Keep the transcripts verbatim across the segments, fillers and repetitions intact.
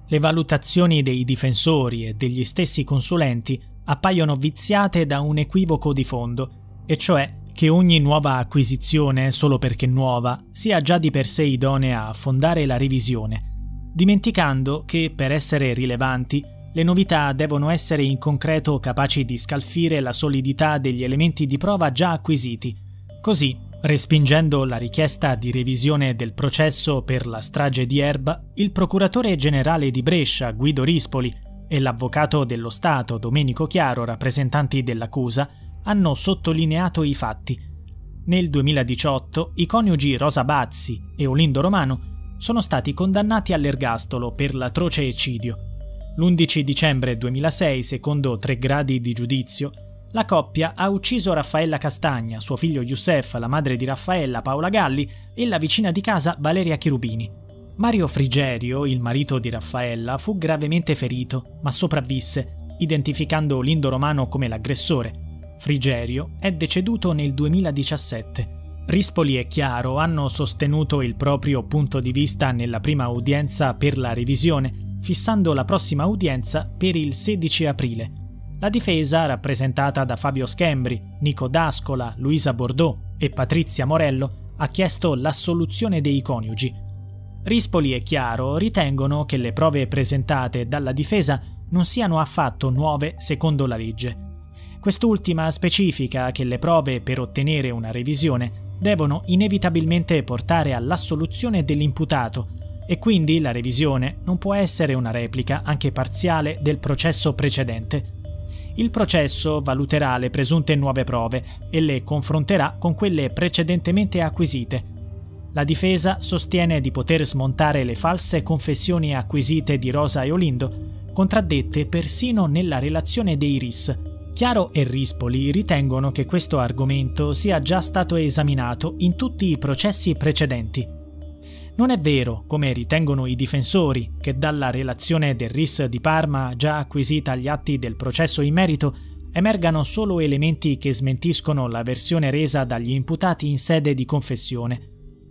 Le valutazioni dei difensori e degli stessi consulenti appaiono viziate da un equivoco di fondo, e cioè che ogni nuova acquisizione, solo perché nuova, sia già di per sé idonea a fondare la revisione, dimenticando che, per essere rilevanti, le novità devono essere in concreto capaci di scalfire la solidità degli elementi di prova già acquisiti. Così, respingendo la richiesta di revisione del processo per la strage di Erba, il procuratore generale di Brescia, Guido Rispoli, e l'avvocato dello Stato, Domenico Chiaro, rappresentanti dell'accusa, hanno sottolineato i fatti. Nel duemiladiciotto i coniugi Rosa Bazzi e Olindo Romano sono stati condannati all'ergastolo per l'atroce eccidio. L'undici dicembre duemilasei, secondo tre gradi di giudizio, la coppia ha ucciso Raffaella Castagna, suo figlio Youssef, la madre di Raffaella, Paola Galli, e la vicina di casa Valeria Cherubini. Mario Frigerio, il marito di Raffaella, fu gravemente ferito, ma sopravvisse, identificando Olindo Romano come l'aggressore. Frigerio è deceduto nel duemiladiciassette. Rispoli e Chiaro hanno sostenuto il proprio punto di vista nella prima udienza per la revisione, fissando la prossima udienza per il sedici aprile. La difesa, rappresentata da Fabio Schembri, Nico D'Ascola, Luisa Bordeaux e Patrizia Morello, ha chiesto l'assoluzione dei coniugi. Rispoli e Chiaro ritengono che le prove presentate dalla difesa non siano affatto nuove secondo la legge. Quest'ultima specifica che le prove per ottenere una revisione devono inevitabilmente portare all'assoluzione dell'imputato e quindi la revisione non può essere una replica, anche parziale, del processo precedente. Il processo valuterà le presunte nuove prove e le confronterà con quelle precedentemente acquisite. La difesa sostiene di poter smontare le false confessioni acquisite di Rosa e Olindo, contraddette persino nella relazione dei R I S. Chiaro e Rispoli ritengono che questo argomento sia già stato esaminato in tutti i processi precedenti. Non è vero, come ritengono i difensori, che dalla relazione del R I S di Parma, già acquisita agli atti del processo in merito, emergano solo elementi che smentiscono la versione resa dagli imputati in sede di confessione.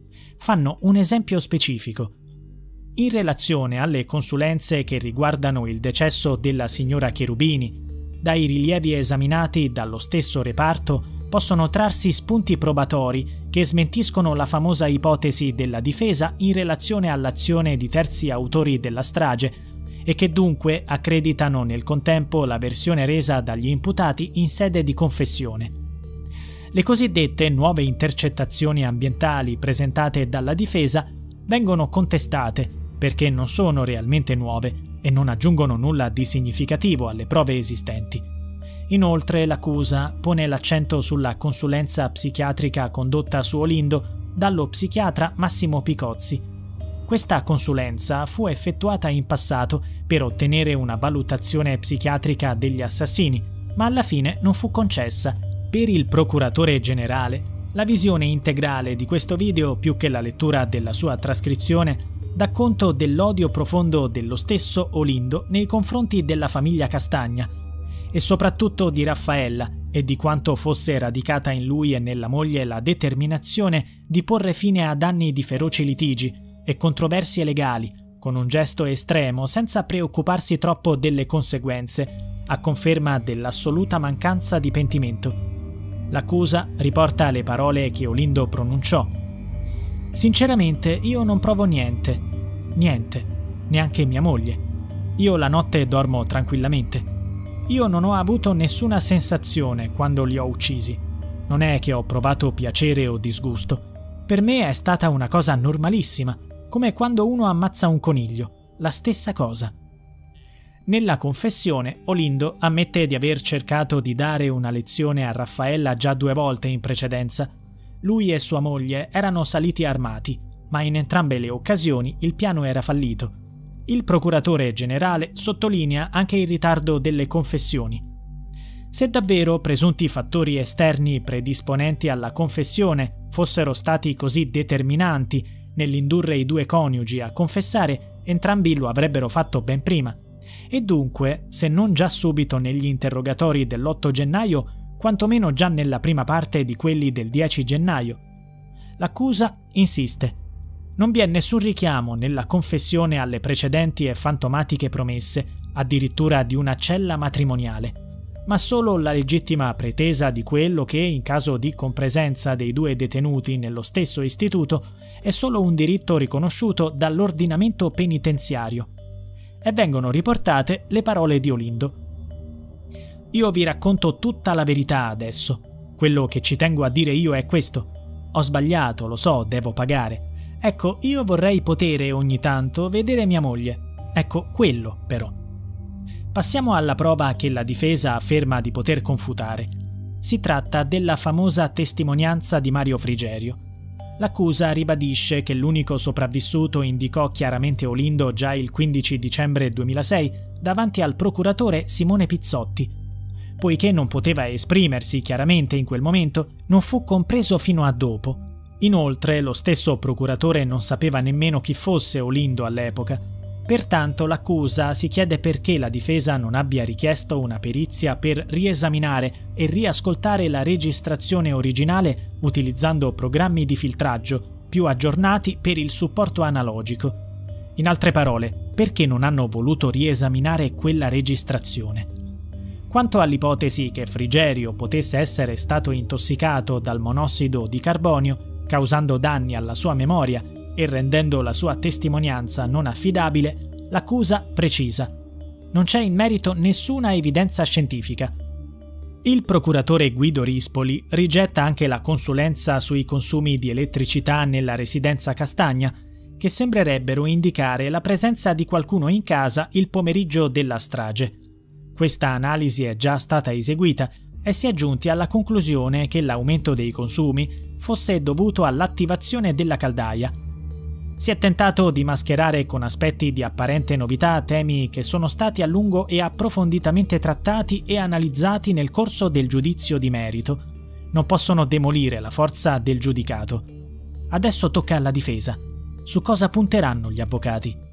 Fanno un esempio specifico. In relazione alle consulenze che riguardano il decesso della signora Cherubini, dai rilievi esaminati dallo stesso reparto possono trarsi spunti probatori che smentiscono la famosa ipotesi della difesa in relazione all'azione di terzi autori della strage e che dunque accreditano nel contempo la versione resa dagli imputati in sede di confessione. Le cosiddette nuove intercettazioni ambientali presentate dalla difesa vengono contestate perché non sono realmente nuove e non aggiungono nulla di significativo alle prove esistenti. Inoltre l'accusa pone l'accento sulla consulenza psichiatrica condotta su Olindo dallo psichiatra Massimo Picozzi. Questa consulenza fu effettuata in passato per ottenere una valutazione psichiatrica degli assassini, ma alla fine non fu concessa. Per il procuratore generale, la visione integrale di questo video, più che la lettura della sua trascrizione, dà conto dell'odio profondo dello stesso Olindo nei confronti della famiglia Castagna, e soprattutto di Raffaella, e di quanto fosse radicata in lui e nella moglie la determinazione di porre fine ad anni di feroci litigi e controversie legali, con un gesto estremo senza preoccuparsi troppo delle conseguenze, a conferma dell'assoluta mancanza di pentimento. L'accusa riporta le parole che Olindo pronunciò. Sinceramente io non provo niente, niente, neanche mia moglie. Io la notte dormo tranquillamente. Io non ho avuto nessuna sensazione quando li ho uccisi. Non è che ho provato piacere o disgusto. Per me è stata una cosa normalissima, come quando uno ammazza un coniglio, la stessa cosa. Nella confessione, Olindo ammette di aver cercato di dare una lezione a Raffaella già due volte in precedenza. Lui e sua moglie erano saliti armati, ma in entrambe le occasioni il piano era fallito. Il procuratore generale sottolinea anche il ritardo delle confessioni. Se davvero presunti fattori esterni predisponenti alla confessione fossero stati così determinanti nell'indurre i due coniugi a confessare, entrambi lo avrebbero fatto ben prima. E dunque, se non già subito negli interrogatori dell'otto gennaio, quantomeno già nella prima parte di quelli del dieci gennaio. L'accusa insiste. Non vi è nessun richiamo nella confessione alle precedenti e fantomatiche promesse, addirittura di una cella matrimoniale, ma solo la legittima pretesa di quello che, in caso di compresenza dei due detenuti nello stesso istituto, è solo un diritto riconosciuto dall'ordinamento penitenziario. E vengono riportate le parole di Olindo. Io vi racconto tutta la verità adesso. Quello che ci tengo a dire io è questo. Ho sbagliato, lo so, devo pagare. Ecco, io vorrei potere ogni tanto vedere mia moglie. Ecco, quello però. Passiamo alla prova che la difesa afferma di poter confutare. Si tratta della famosa testimonianza di Mario Frigerio. L'accusa ribadisce che l'unico sopravvissuto indicò chiaramente Olindo già il quindici dicembre duemilasei davanti al procuratore Simone Pizzotti. Poiché non poteva esprimersi chiaramente in quel momento, non fu compreso fino a dopo. Inoltre, lo stesso procuratore non sapeva nemmeno chi fosse Olindo all'epoca. Pertanto l'accusa si chiede perché la difesa non abbia richiesto una perizia per riesaminare e riascoltare la registrazione originale utilizzando programmi di filtraggio più aggiornati per il supporto analogico. In altre parole, perché non hanno voluto riesaminare quella registrazione? Quanto all'ipotesi che Frigerio potesse essere stato intossicato dal monossido di carbonio, causando danni alla sua memoria e rendendo la sua testimonianza non affidabile, l'accusa precisa: non c'è in merito nessuna evidenza scientifica. Il procuratore Guido Rispoli rigetta anche la consulenza sui consumi di elettricità nella residenza Castagna, che sembrerebbero indicare la presenza di qualcuno in casa il pomeriggio della strage. Questa analisi è già stata eseguita e si è giunti alla conclusione che l'aumento dei consumi fosse dovuto all'attivazione della caldaia. Si è tentato di mascherare con aspetti di apparente novità temi che sono stati a lungo e approfonditamente trattati e analizzati nel corso del giudizio di merito. Non possono demolire la forza del giudicato. Adesso tocca alla difesa. Su cosa punteranno gli avvocati?